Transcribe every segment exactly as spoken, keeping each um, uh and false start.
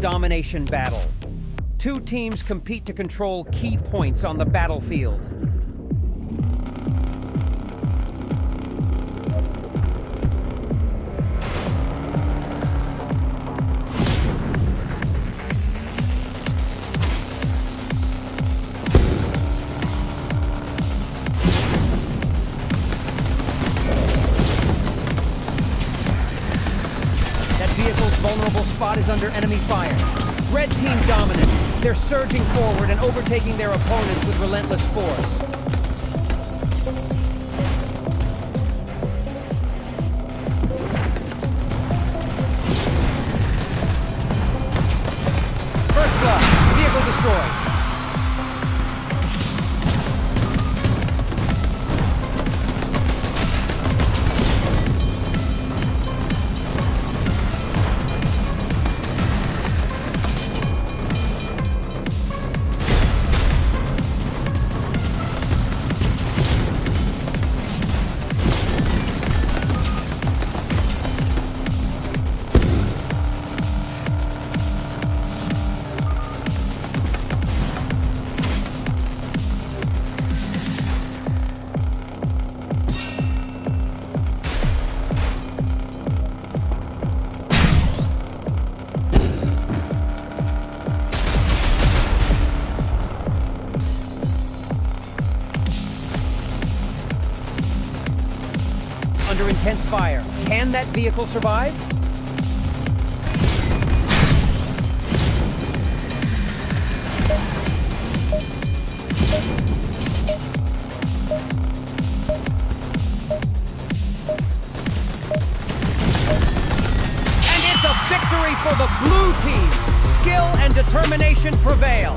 domination battle. Two teams compete to control key points on the battlefield. Vulnerable spot is under enemy fire. Red team dominant. They're surging forward and overtaking their opponents with relentless force. First blood. Vehicle destroyed. Under intense fire. Can that vehicle survive? And it's a victory for the blue team! Skill and determination prevail!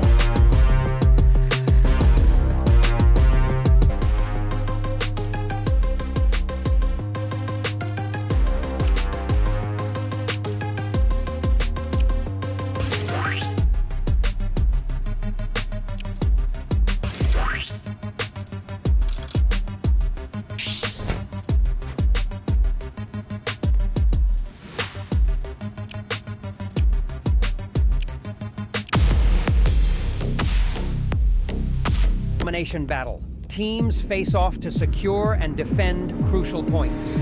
Domination battle. Teams face off to secure and defend crucial points.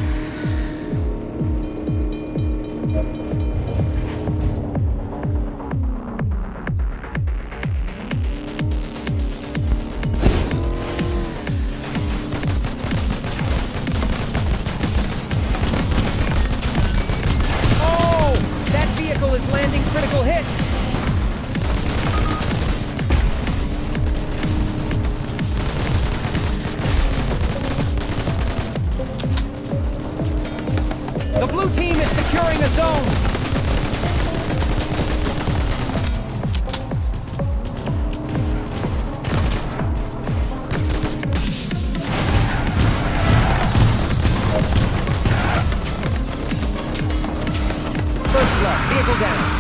Oh! That vehicle is landing critical hits! The blue team is securing a zone. First blood, vehicle down.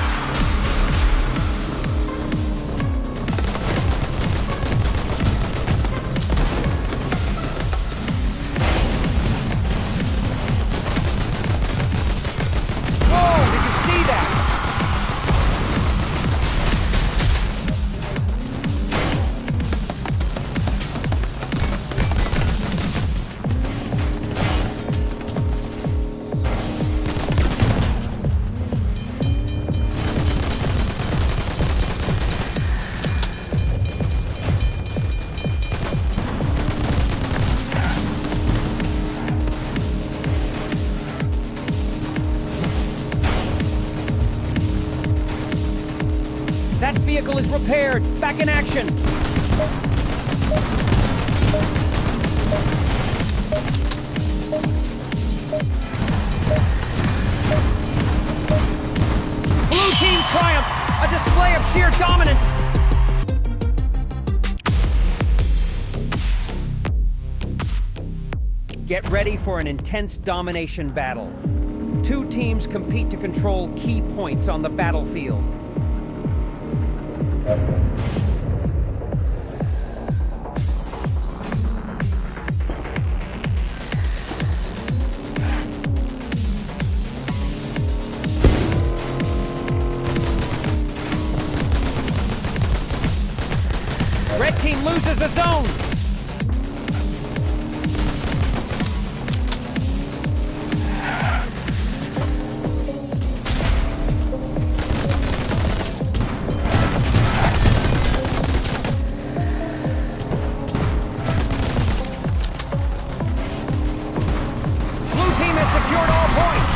That vehicle is repaired. Back in action. Blue team triumphs. A display of sheer dominance. Get ready for an intense domination battle. Two teams compete to control key points on the battlefield. team loses a zone! Blue team has secured all points!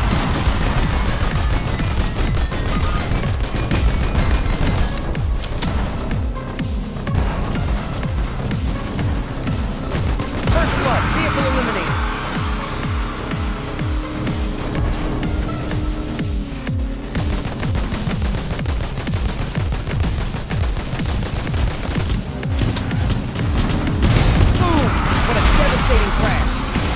First blood, vehicle eliminated. Boom! What a devastating crash!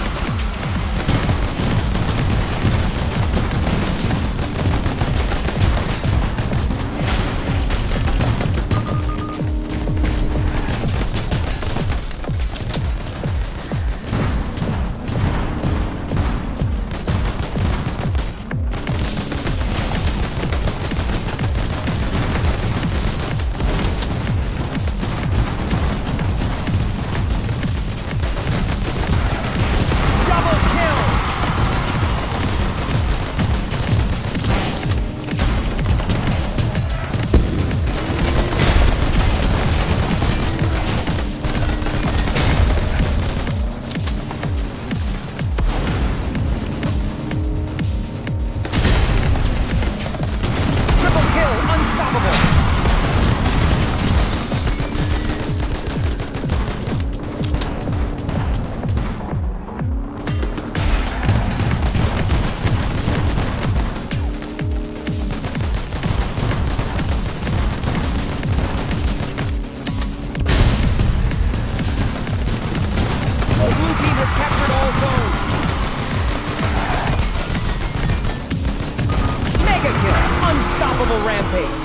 Double kill! Triple kill, unstoppable! The blue team has captured all zones. Mega kill! Unstoppable rampage!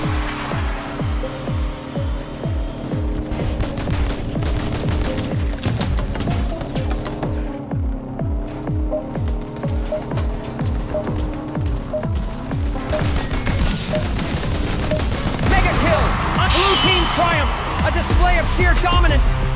Mega kill! A blue team triumphs! A display of sheer dominance!